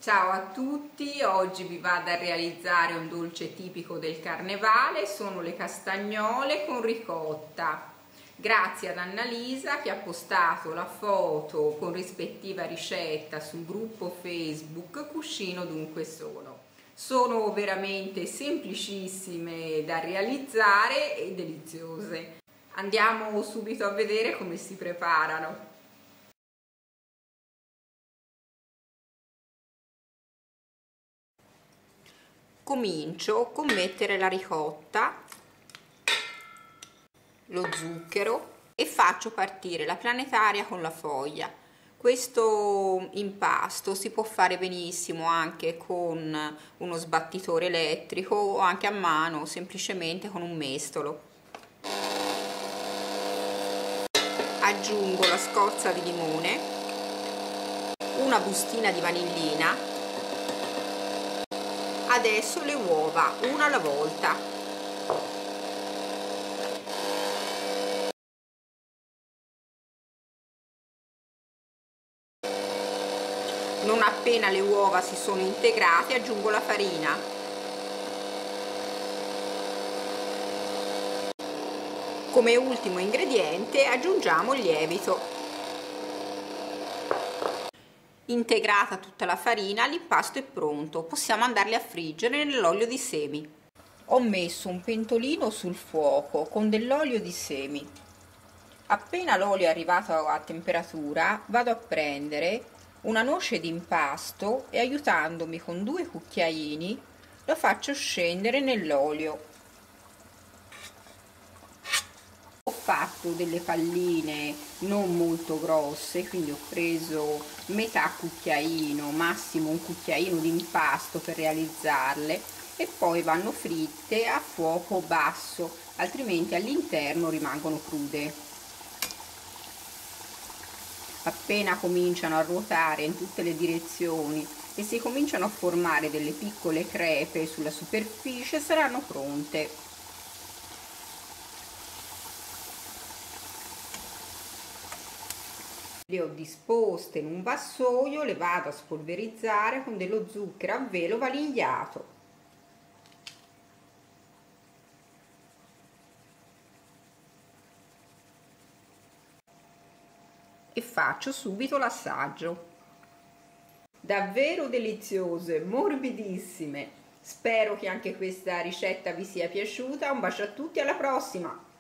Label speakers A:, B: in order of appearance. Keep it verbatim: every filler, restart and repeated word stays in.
A: Ciao a tutti, oggi vi vado a realizzare un dolce tipico del carnevale, sono le castagnole con ricotta. Grazie ad Annalisa che ha postato la foto con rispettiva ricetta sul gruppo Facebook Cuscino Dunque Sono. Sono veramente semplicissime da realizzare e deliziose. Andiamo subito a vedere come si preparano. Comincio con mettere la ricotta, lo zucchero e faccio partire la planetaria con la foglia. Questo impasto si può fare benissimo anche con uno sbattitore elettrico o anche a mano, semplicemente con un mestolo. Aggiungo la scorza di limone, una bustina di vanillina. Adesso le uova, una alla volta. Non appena le uova si sono integrate, aggiungo la farina. Come ultimo ingrediente aggiungiamo il lievito. Integrata tutta la farina, l'impasto è pronto, possiamo andarli a friggere nell'olio di semi. Ho messo un pentolino sul fuoco con dell'olio di semi. Appena l'olio è arrivato a temperatura, vado a prendere una noce d'impasto e aiutandomi con due cucchiaini lo faccio scendere nell'olio. Ho fatto delle palline non molto grosse, quindi ho preso metà cucchiaino, massimo un cucchiaino di impasto per realizzarle, e poi vanno fritte a fuoco basso, altrimenti all'interno rimangono crude. Appena cominciano a ruotare in tutte le direzioni e si cominciano a formare delle piccole crepe sulla superficie, saranno pronte. Le ho disposte in un vassoio, le vado a spolverizzare con dello zucchero a velo vanigliato. E faccio subito l'assaggio. Davvero deliziose, morbidissime. Spero che anche questa ricetta vi sia piaciuta. Un bacio a tutti, alla prossima!